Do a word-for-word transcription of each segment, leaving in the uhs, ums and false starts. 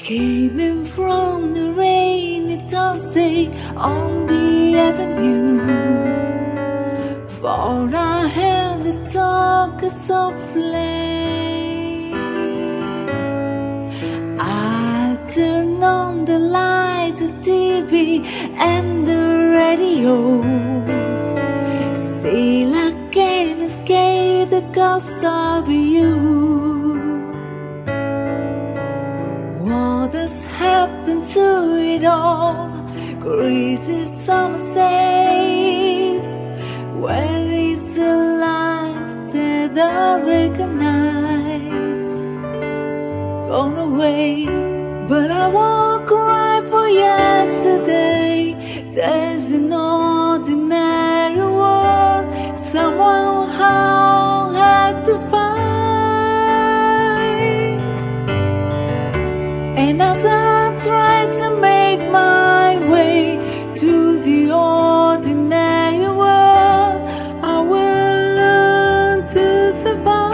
Came in from the rainy Thursday on the avenue, for I heard the talk softly. I turned on the light, the T V and the radio. Still I can't escape the ghost of you. What has happened to it all? Crazy summer safe. Where is the life that I recognize? Gone away, but I won't cry for yesterday. There's an ordinary world someone how had to find. And as I try to make my way to the ordinary world, I will learn to survive.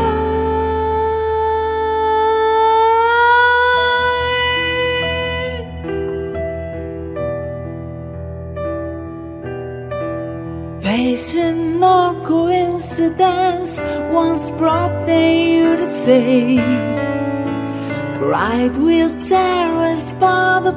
Patient or coincidence once brought you to say, pride will tear us apart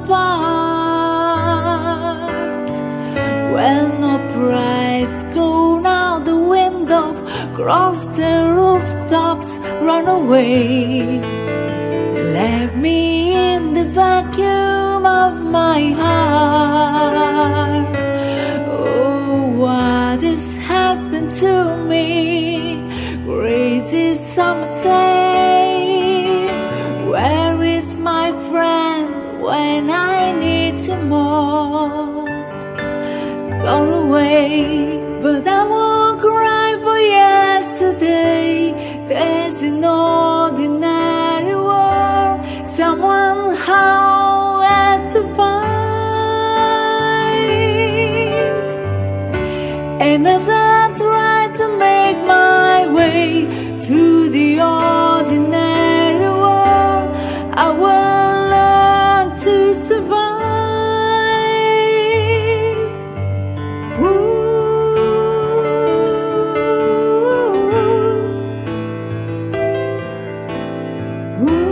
apart. Well, no price, go out the window, cross the rooftops, run away. Left me in the vacuum of my heart. Oh, what has happened to me? Crazy, some say. Where is my friend when I need you most? Gone away, but I won't cry for yesterday. There's an ordinary world someone how had to find. And as I try to make my way to the ordinary world, I will learn to survive. Ooh. Ooh.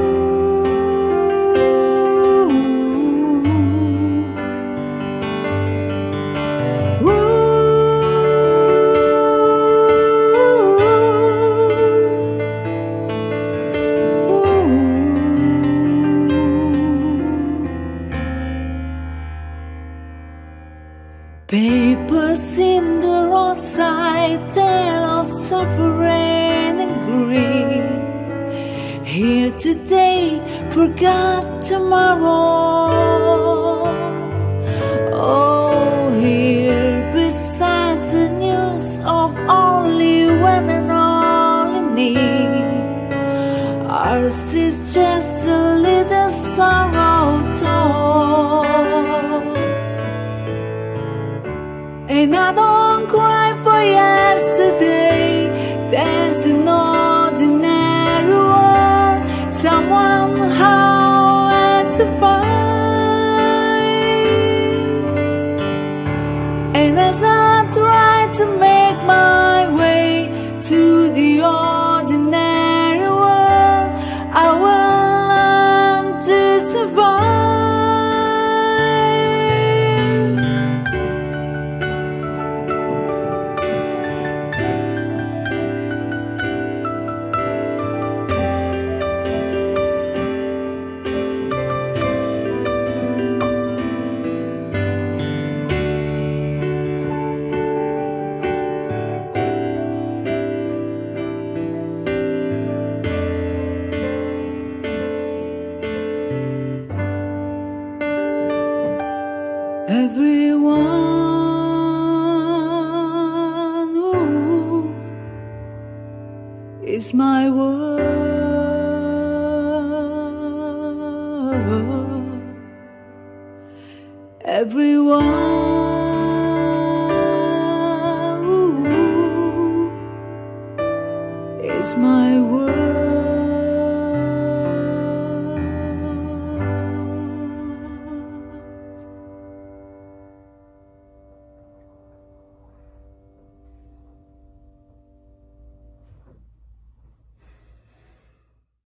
Papers in the roadside tell of suffering and grief. Here today, forgot tomorrow. Oh, here besides the news of only one and only need. Ours is just a little sorrow told. And I don't cry for yesterday. There's an ordinary world someone how had to find. And as I try to make my way to the ordinary world, I will learn to survive. Everyone ooh, is my world. Everyone ooh, is my world.